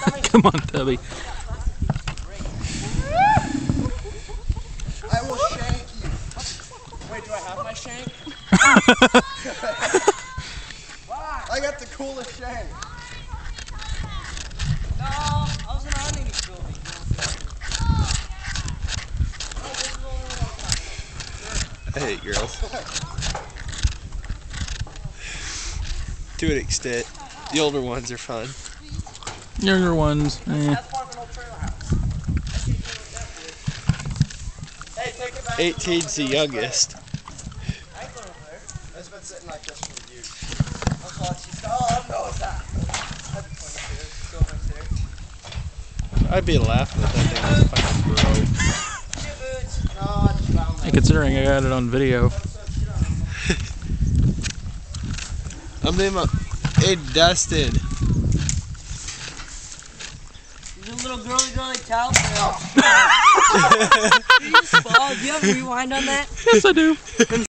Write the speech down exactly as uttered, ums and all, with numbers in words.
Come on, Tubby. I will shank you. Wait, do I have my shank? I got the coolest shank. No, I wasn't on any building. I hate girls. To an extent. The older ones are fun. Younger ones, eh. That's part of an old trailer house. Hey, take it back. eighteen's the youngest. I ain't going over there. It's been sitting like this for years. That's why she's. Oh, no, it's not. I'd be going upstairs. Go upstairs. I'd be laughing if that thing was fucking broke. No, I just found that. And considering I got it on video. I'm in my. Hey, Dustin. There's a little girly girly towel. Do you have a rewind on that? Yes, I do.